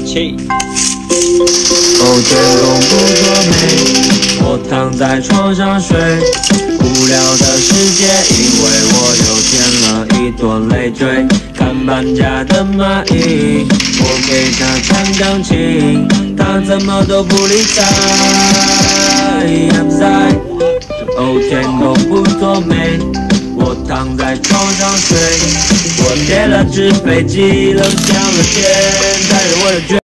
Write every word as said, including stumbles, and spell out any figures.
起。 哦，天公不作美，我躺在床上睡。无聊的世界，因为我又添了一朵累赘。看搬家的蚂蚁，我给它弹钢琴，它怎么都不理睬。I'm sad， 哦，天公不作美，我躺在床上睡。我叠了纸飞机，扔向了天，带着我的